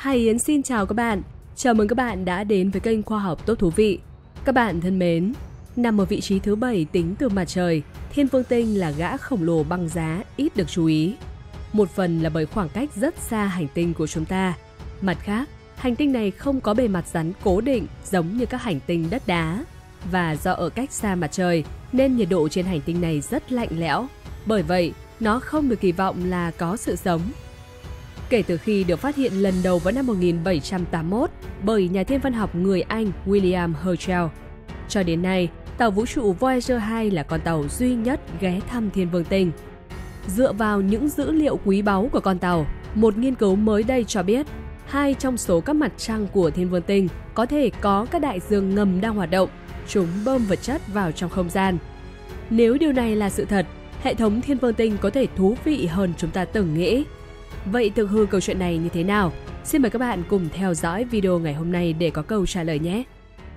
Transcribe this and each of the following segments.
Hải Yến xin chào các bạn. Chào mừng các bạn đã đến với kênh Khoa học Tốt Thú Vị. Các bạn thân mến, nằm ở vị trí thứ 7 tính từ mặt trời, Thiên Vương Tinh là gã khổng lồ băng giá ít được chú ý. Một phần là bởi khoảng cách rất xa hành tinh của chúng ta. Mặt khác, hành tinh này không có bề mặt rắn cố định giống như các hành tinh đất đá. Và do ở cách xa mặt trời nên nhiệt độ trên hành tinh này rất lạnh lẽo. Bởi vậy, nó không được kỳ vọng là có sự sống. Kể từ khi được phát hiện lần đầu vào năm 1781 bởi nhà thiên văn học người Anh William Herschel, cho đến nay, tàu vũ trụ Voyager 2 là con tàu duy nhất ghé thăm Thiên Vương Tinh. Dựa vào những dữ liệu quý báu của con tàu, một nghiên cứu mới đây cho biết 2 trong số các mặt trăng của Thiên Vương Tinh có thể có các đại dương ngầm đang hoạt động, chúng bơm vật chất vào trong không gian. Nếu điều này là sự thật, hệ thống Thiên Vương Tinh có thể thú vị hơn chúng ta từng nghĩ. Vậy thực hư câu chuyện này như thế nào? Xin mời các bạn cùng theo dõi video ngày hôm nay để có câu trả lời nhé!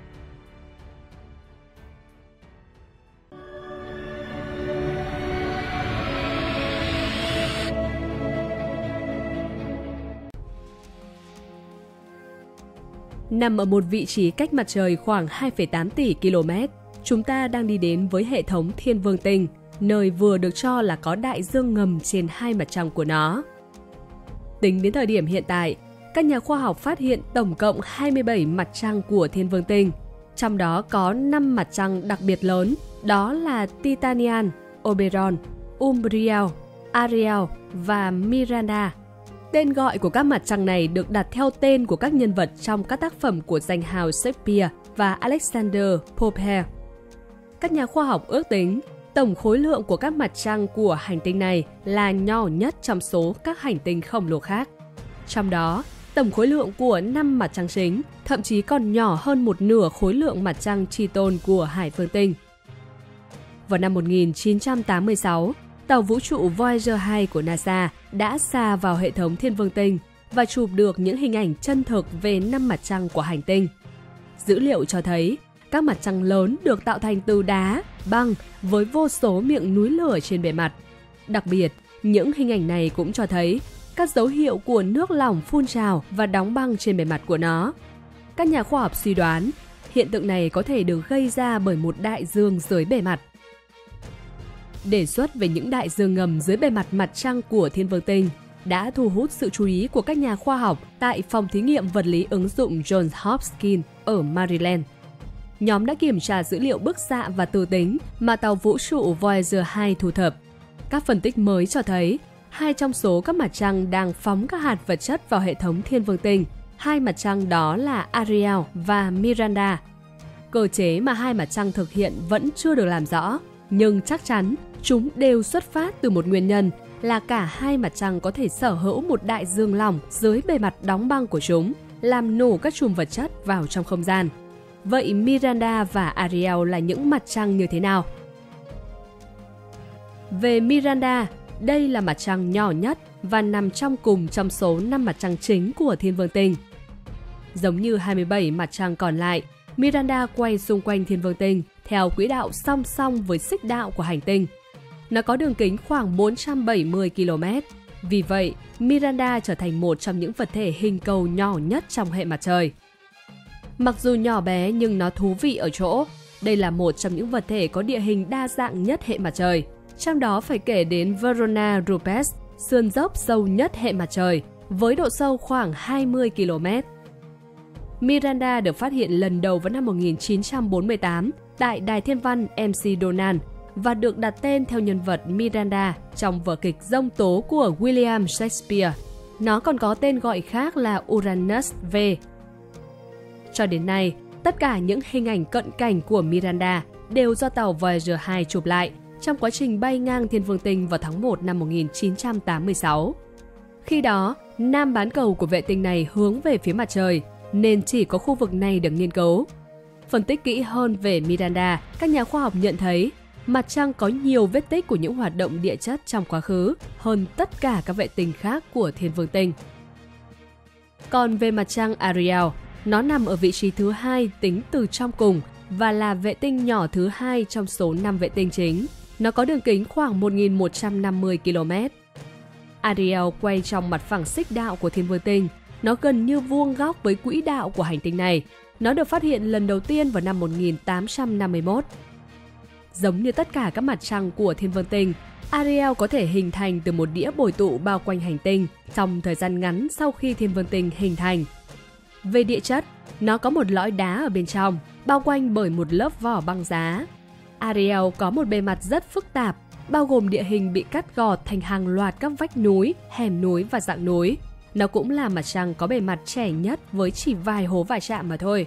Nằm ở một vị trí cách mặt trời khoảng 2,8 tỷ km, chúng ta đang đi đến với hệ thống Thiên Vương Tinh, nơi vừa được cho là có đại dương ngầm trên 2 mặt trăng của nó. Tính đến thời điểm hiện tại, các nhà khoa học phát hiện tổng cộng 27 mặt trăng của Thiên Vương Tinh, trong đó có 5 mặt trăng đặc biệt lớn, đó là Titanian, Oberon, Umbriel, Ariel và Miranda. Tên gọi của các mặt trăng này được đặt theo tên của các nhân vật trong các tác phẩm của danh hào Shakespeare và Alexander Pope. Các nhà khoa học ước tính tổng khối lượng của các mặt trăng của hành tinh này là nhỏ nhất trong số các hành tinh khổng lồ khác. Trong đó, tổng khối lượng của 5 mặt trăng chính thậm chí còn nhỏ hơn một nửa khối lượng mặt trăng Triton của Hải Vương Tinh. Vào năm 1986, tàu vũ trụ Voyager 2 của NASA đã sa vào hệ thống Thiên Vương Tinh và chụp được những hình ảnh chân thực về 5 mặt trăng của hành tinh. Dữ liệu cho thấy các mặt trăng lớn được tạo thành từ đá, băng với vô số miệng núi lửa trên bề mặt. Đặc biệt, những hình ảnh này cũng cho thấy các dấu hiệu của nước lỏng phun trào và đóng băng trên bề mặt của nó. Các nhà khoa học suy đoán, hiện tượng này có thể được gây ra bởi một đại dương dưới bề mặt. Đề xuất về những đại dương ngầm dưới bề mặt mặt trăng của Thiên Vương Tinh đã thu hút sự chú ý của các nhà khoa học tại phòng thí nghiệm vật lý ứng dụng Johns Hopkins ở Maryland. Nhóm đã kiểm tra dữ liệu bức xạ và từ tính mà tàu vũ trụ Voyager 2 thu thập. Các phân tích mới cho thấy 2 trong số các mặt trăng đang phóng các hạt vật chất vào hệ thống Thiên Vương Tinh. 2 mặt trăng đó là Ariel và Miranda. Cơ chế mà 2 mặt trăng thực hiện vẫn chưa được làm rõ, nhưng chắc chắn chúng đều xuất phát từ một nguyên nhân là cả 2 mặt trăng có thể sở hữu một đại dương lỏng dưới bề mặt đóng băng của chúng, làm nổ các chùm vật chất vào trong không gian. Vậy Miranda và Ariel là những mặt trăng như thế nào? Về Miranda, đây là mặt trăng nhỏ nhất và nằm trong cùng trong số 5 mặt trăng chính của Thiên Vương Tinh. Giống như 27 mặt trăng còn lại, Miranda quay xung quanh Thiên Vương Tinh theo quỹ đạo song song với xích đạo của hành tinh. Nó có đường kính khoảng 470 km. Vì vậy, Miranda trở thành một trong những vật thể hình cầu nhỏ nhất trong hệ mặt trời. Mặc dù nhỏ bé nhưng nó thú vị ở chỗ, đây là một trong những vật thể có địa hình đa dạng nhất hệ mặt trời. Trong đó phải kể đến Verona Rupes, sườn dốc sâu nhất hệ mặt trời, với độ sâu khoảng 20 km. Miranda được phát hiện lần đầu vào năm 1948 tại Đài Thiên văn MC Donald và được đặt tên theo nhân vật Miranda trong vở kịch Giông tố của William Shakespeare. Nó còn có tên gọi khác là Uranus V. Cho đến nay, tất cả những hình ảnh cận cảnh của Miranda đều do tàu Voyager 2 chụp lại trong quá trình bay ngang Thiên Vương Tinh vào tháng 1 năm 1986. Khi đó, nam bán cầu của vệ tinh này hướng về phía mặt trời, nên chỉ có khu vực này được nghiên cứu. Phân tích kỹ hơn về Miranda, các nhà khoa học nhận thấy mặt trăng có nhiều vết tích của những hoạt động địa chất trong quá khứ hơn tất cả các vệ tinh khác của Thiên Vương Tinh. Còn về mặt trăng Ariel, nó nằm ở vị trí thứ 2 tính từ trong cùng và là vệ tinh nhỏ thứ 2 trong số 5 vệ tinh chính. Nó có đường kính khoảng 1.150 km. Ariel quay trong mặt phẳng xích đạo của Thiên Vương Tinh Nó gần như vuông góc với quỹ đạo của hành tinh này. Nó được phát hiện lần đầu tiên vào năm 1851. Giống như tất cả các mặt trăng của Thiên Vương Tinh, Ariel có thể hình thành từ một đĩa bồi tụ bao quanh hành tinh trong thời gian ngắn sau khi Thiên Vương Tinh hình thành. Về địa chất, nó có một lõi đá ở bên trong, bao quanh bởi một lớp vỏ băng giá. Ariel có một bề mặt rất phức tạp, bao gồm địa hình bị cắt gọt thành hàng loạt các vách núi, hẻm núi và dạng núi. Nó cũng là mặt trăng có bề mặt trẻ nhất với chỉ vài hố va chạm mà thôi.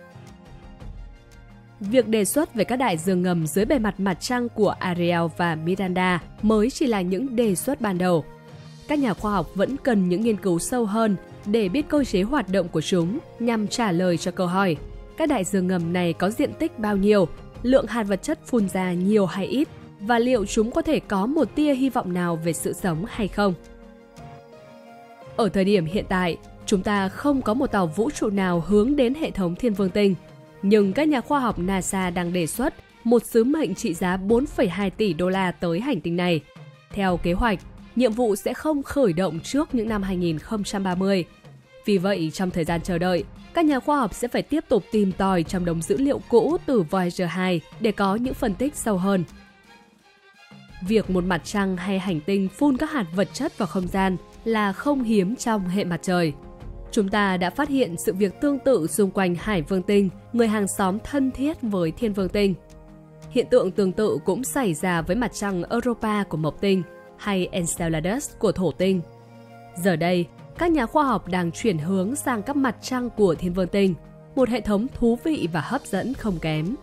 Việc đề xuất về các đại dương ngầm dưới bề mặt mặt trăng của Ariel và Miranda mới chỉ là những đề xuất ban đầu. Các nhà khoa học vẫn cần những nghiên cứu sâu hơn để biết cơ chế hoạt động của chúng nhằm trả lời cho câu hỏi các đại dương ngầm này có diện tích bao nhiêu, lượng hạt vật chất phun ra nhiều hay ít, và liệu chúng có thể có một tia hy vọng nào về sự sống hay không. Ở thời điểm hiện tại, chúng ta không có một tàu vũ trụ nào hướng đến hệ thống Thiên Vương Tinh, nhưng các nhà khoa học NASA đang đề xuất một sứ mệnh trị giá 4,2 tỷ đô la tới hành tinh này. Theo kế hoạch, nhiệm vụ sẽ không khởi động trước những năm 2030. Vì vậy, trong thời gian chờ đợi, các nhà khoa học sẽ phải tiếp tục tìm tòi trong đống dữ liệu cũ từ Voyager 2 để có những phân tích sâu hơn. Việc một mặt trăng hay hành tinh phun các hạt vật chất vào không gian là không hiếm trong hệ mặt trời. Chúng ta đã phát hiện sự việc tương tự xung quanh Hải Vương Tinh, người hàng xóm thân thiết với Thiên Vương Tinh. Hiện tượng tương tự cũng xảy ra với mặt trăng Europa của Mộc Tinh hay Enceladus của Thổ Tinh. Giờ đây, các nhà khoa học đang chuyển hướng sang các mặt trăng của Thiên Vương Tinh, một hệ thống thú vị và hấp dẫn không kém.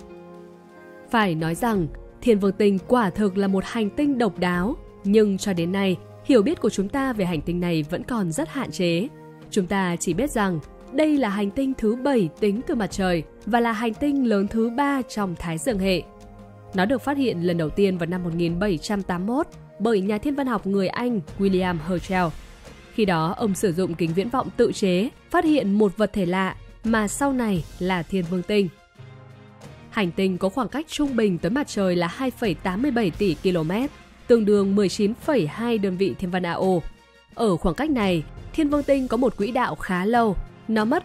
Phải nói rằng, Thiên Vương Tinh quả thực là một hành tinh độc đáo, nhưng cho đến nay, hiểu biết của chúng ta về hành tinh này vẫn còn rất hạn chế. Chúng ta chỉ biết rằng đây là hành tinh thứ 7 tính từ mặt trời và là hành tinh lớn thứ 3 trong Thái Dương hệ. Nó được phát hiện lần đầu tiên vào năm 1781 bởi nhà thiên văn học người Anh William Herschel. Khi đó, ông sử dụng kính viễn vọng tự chế phát hiện một vật thể lạ mà sau này là Thiên Vương Tinh. Hành tinh có khoảng cách trung bình tới mặt trời là 2,87 tỷ km, tương đương 19,2 đơn vị thiên văn AO. Ở khoảng cách này, Thiên Vương Tinh có một quỹ đạo khá lâu. Nó mất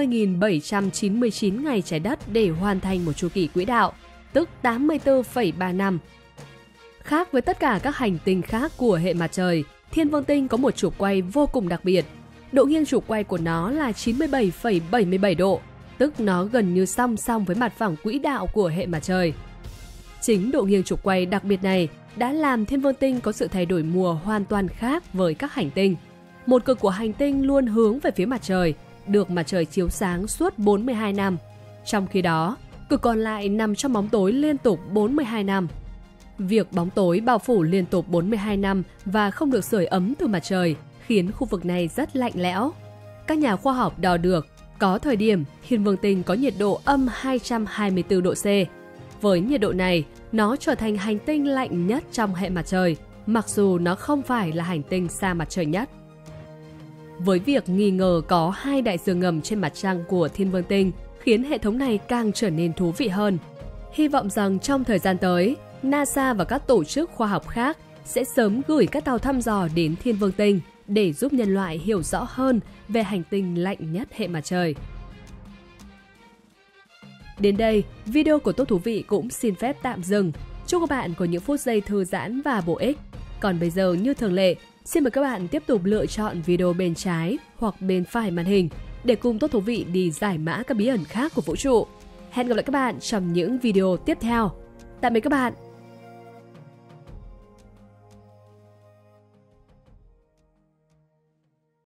30.799 ngày trái đất để hoàn thành một chu kỳ quỹ đạo, tức 84,3 năm. Khác với tất cả các hành tinh khác của hệ mặt trời, Thiên Vương Tinh có một trục quay vô cùng đặc biệt. Độ nghiêng trục quay của nó là 97,77 độ, tức nó gần như song song với mặt phẳng quỹ đạo của hệ mặt trời. Chính độ nghiêng trục quay đặc biệt này đã làm Thiên Vương Tinh có sự thay đổi mùa hoàn toàn khác với các hành tinh. Một cực của hành tinh luôn hướng về phía mặt trời, được mặt trời chiếu sáng suốt 42 năm. Trong khi đó, cực còn lại nằm trong bóng tối liên tục 42 năm. Việc bóng tối bao phủ liên tục 42 năm và không được sưởi ấm từ mặt trời khiến khu vực này rất lạnh lẽo. Các nhà khoa học đo được, có thời điểm Thiên Vương Tinh có nhiệt độ âm 224 độ C. Với nhiệt độ này, nó trở thành hành tinh lạnh nhất trong hệ mặt trời, mặc dù nó không phải là hành tinh xa mặt trời nhất. Với việc nghi ngờ có 2 đại dương ngầm trên mặt trăng của Thiên Vương Tinh khiến hệ thống này càng trở nên thú vị hơn. Hy vọng rằng trong thời gian tới, NASA và các tổ chức khoa học khác sẽ sớm gửi các tàu thăm dò đến Thiên Vương Tinh để giúp nhân loại hiểu rõ hơn về hành tinh lạnh nhất hệ mặt trời. Đến đây, video của Tốt Thú Vị cũng xin phép tạm dừng. Chúc các bạn có những phút giây thư giãn và bổ ích. Còn bây giờ, như thường lệ, xin mời các bạn tiếp tục lựa chọn video bên trái hoặc bên phải màn hình để cùng Tốt Thú Vị đi giải mã các bí ẩn khác của vũ trụ. Hẹn gặp lại các bạn trong những video tiếp theo. Tạm biệt các bạn!